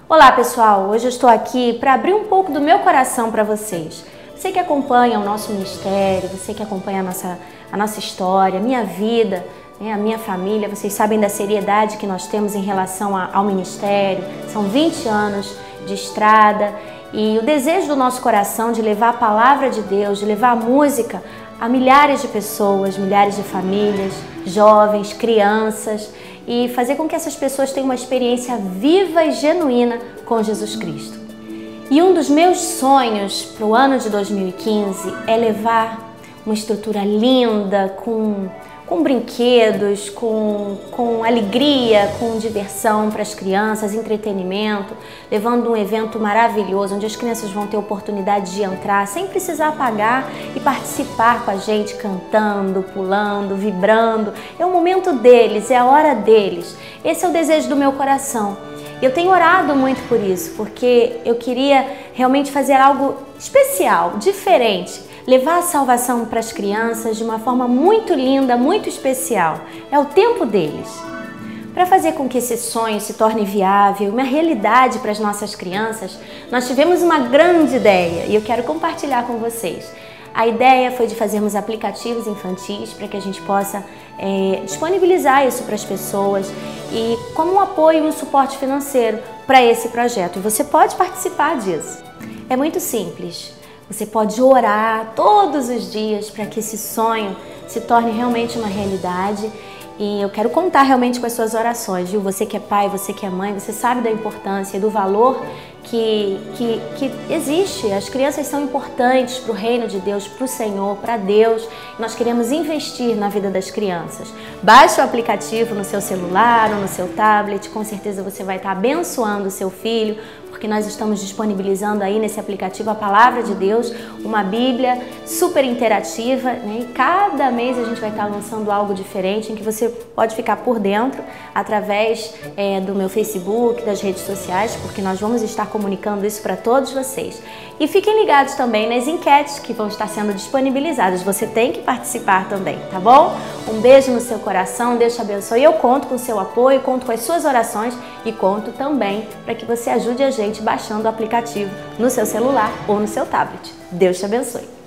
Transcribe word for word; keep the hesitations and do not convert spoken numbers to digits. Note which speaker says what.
Speaker 1: Olá pessoal, hoje eu estou aqui para abrir um pouco do meu coração para vocês. Você que acompanha o nosso ministério, você que acompanha a nossa, a nossa história, a minha vida, né, a minha família, vocês sabem da seriedade que nós temos em relação a, ao ministério. São vinte anos de estrada e o desejo do nosso coração de levar a palavra de Deus, de levar a música a milhares de pessoas, milhares de famílias, jovens, crianças, e fazer com que essas pessoas tenham uma experiência viva e genuína com Jesus Cristo. E um dos meus sonhos para o ano de dois mil e quinze é levar uma estrutura linda, com, com brinquedos, com, com alegria, com diversão para as crianças, entretenimento, levando um evento maravilhoso, onde as crianças vão ter oportunidade de entrar sem precisar pagar e participar com a gente, cantando, pulando, vibrando. É o momento deles, é a hora deles. Esse é o desejo do meu coração. Eu tenho orado muito por isso, porque eu queria realmente fazer algo especial, diferente. Levar a salvação para as crianças de uma forma muito linda, muito especial. É o tempo deles. Para fazer com que esse sonho se torne viável, uma realidade para as nossas crianças, nós tivemos uma grande ideia e eu quero compartilhar com vocês. A ideia foi de fazermos aplicativos infantis para que a gente possa é, disponibilizar isso para as pessoas e como um apoio e um suporte financeiro para esse projeto. E você pode participar disso. É muito simples. Você pode orar todos os dias para que esse sonho se torne realmente uma realidade. E eu quero contar realmente com as suas orações, viu? Você que é pai, você que é mãe, você sabe da importância e do valor que, que, que existe. As crianças são importantes para o reino de Deus, para o Senhor, para Deus. Nós queremos investir na vida das crianças. Baixe o aplicativo no seu celular ou no seu tablet, com certeza você vai estar abençoando o seu filho, porque nós estamos disponibilizando aí nesse aplicativo a Palavra de Deus, uma Bíblia super interativa, né? E cada mês a gente vai estar lançando algo diferente em que você pode ficar por dentro através é, do meu Facebook, das redes sociais, porque nós vamos estar comunicando isso para todos vocês. E fiquem ligados também nas enquetes que vão estar sendo disponibilizadas. Você tem que participar também, tá bom? Um beijo no seu coração, Deus te abençoe. Eu conto com o seu apoio, conto com as suas orações e conto também para que você ajude a gente baixando o aplicativo no seu celular ou no seu tablet. Deus te abençoe.